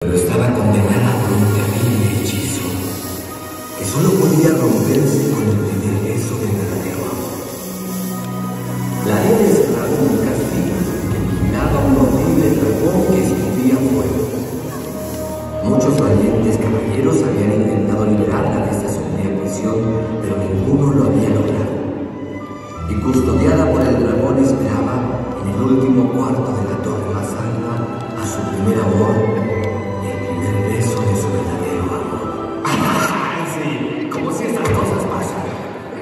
pero estaba condenada por un terrible hechizo que solo podía romperse con el primer beso del verdadero amor. La arena encerrada en un castillo iluminaba un horrible dragón que escupía fuego. Muchos valientes caballeros habían intentado liberarla de esta sombría prisión, pero ninguno lo había logrado. Y custodiada por el dragón esperaba en el último cuarto de la torre más alta a su primer amor y el primer beso de su verdadero amor. Sí, como si estas cosas pasan.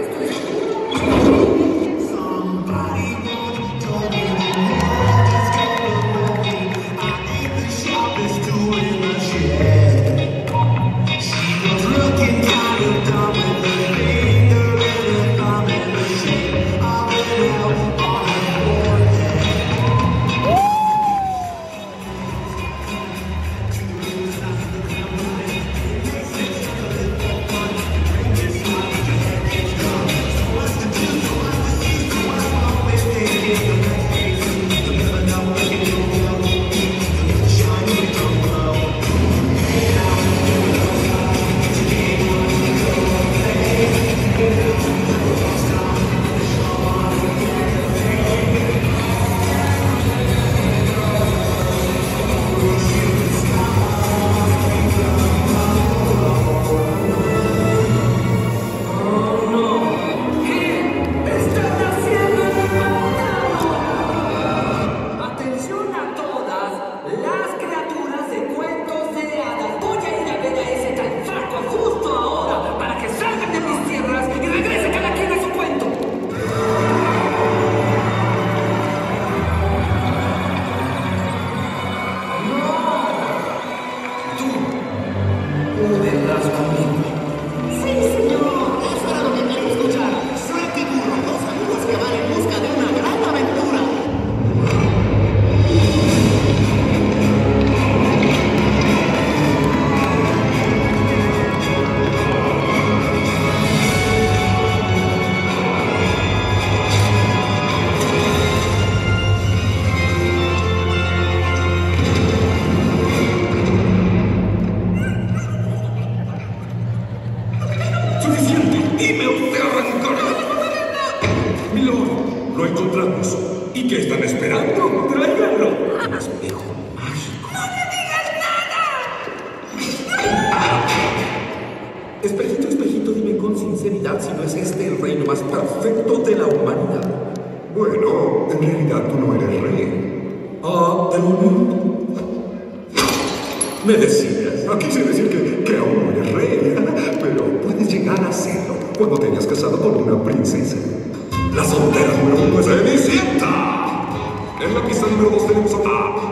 Me decías, no quise decir que aún no eres rey, pero puedes llegar a serlo cuando te hayas casado con una princesa. La soltera número 1 es Cenicienta. En la pista número 2 tenemos a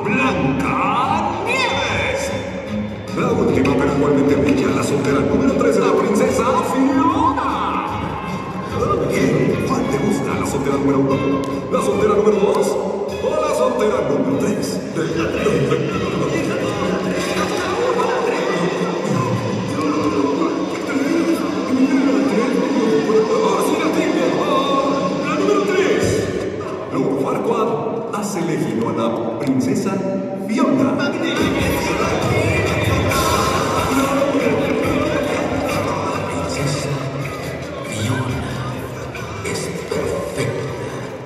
Blancanieves. La última, pero igualmente bella, la soltera número 3 es la princesa Fiona. ¿Cuál te gusta? ¿La soltera número 1? ¿La soltera número 2? ¿O la soltera número 3? Has elegido a la princesa Fiona. La princesa Fiona es perfecta.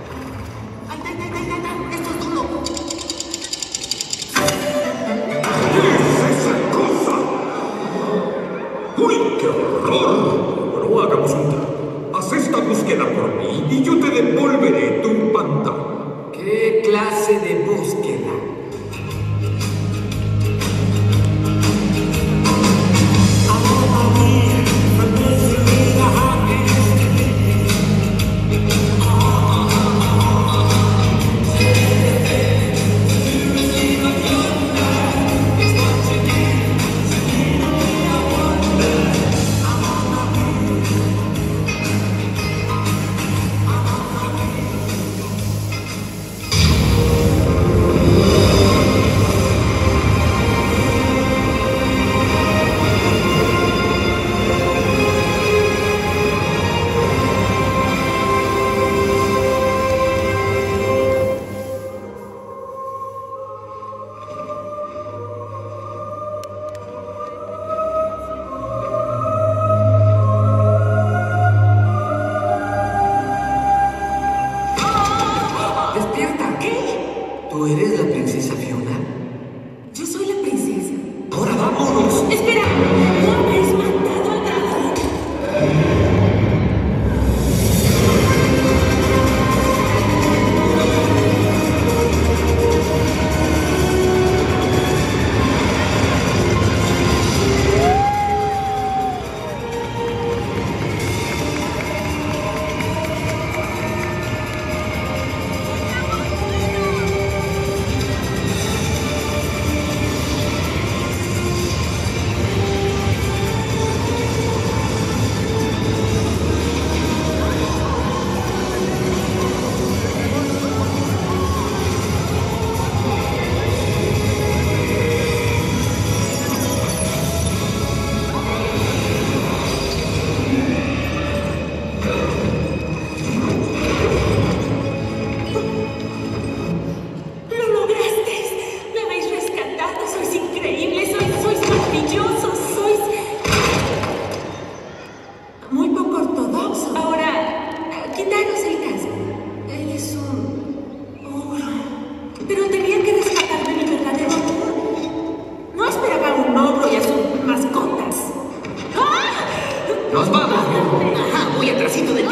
¡Nos vamos! Ajá, voy atrásito de ti.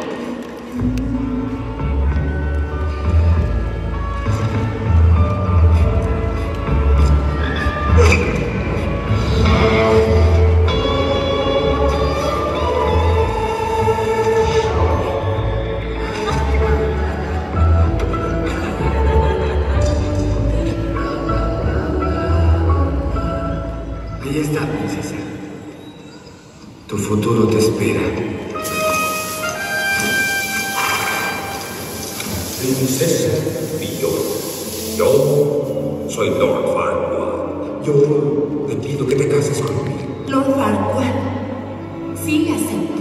Ahí está, princesa. Tu futuro te espera. Princesa Fiona, yo soy Lord Farquaad. Yo te pido que te cases conmigo. Lord Farquaad. Sí, acepto.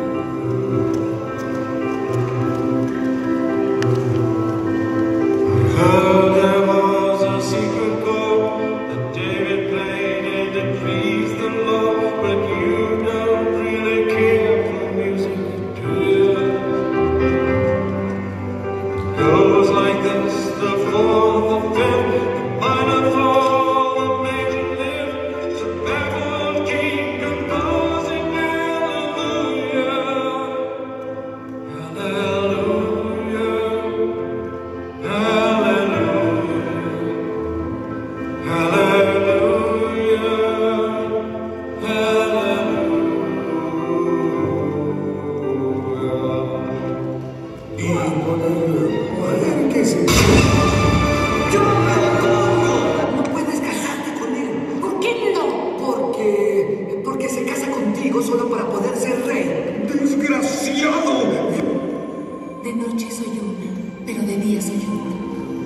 Porque se casa contigo solo para poder ser rey. ¡Desgraciado! De noche soy una, pero de día soy otra.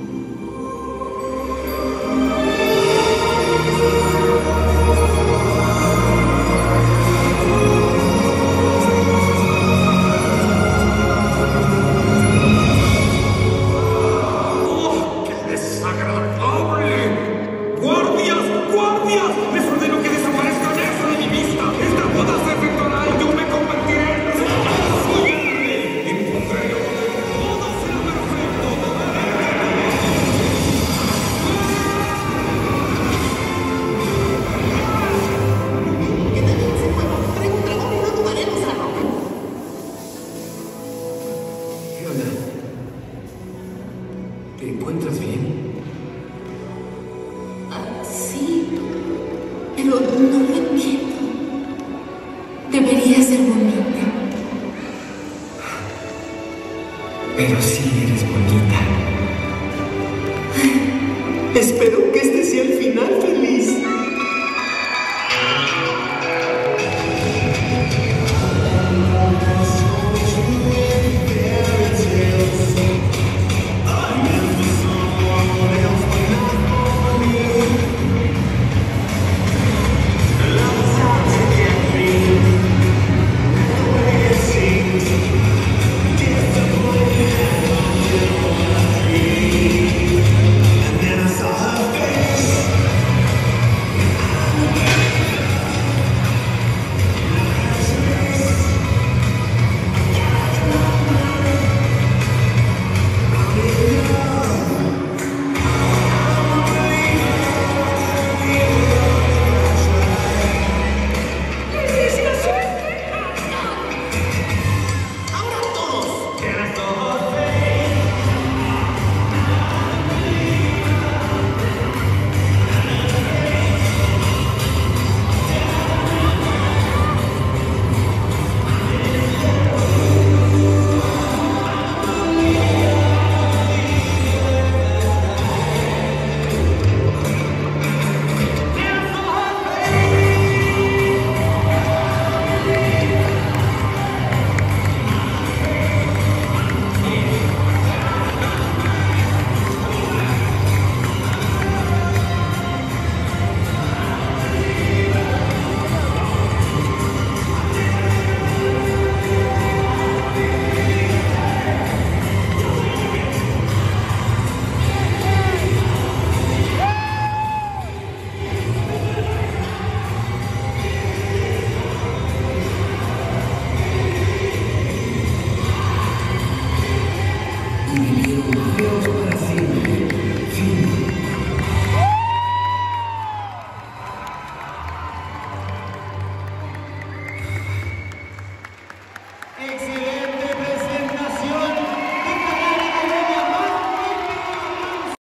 ¿Te encuentras bien? Sí, pero no lo entiendo. Debería ser bonita. Pero sí eres bonita. Espero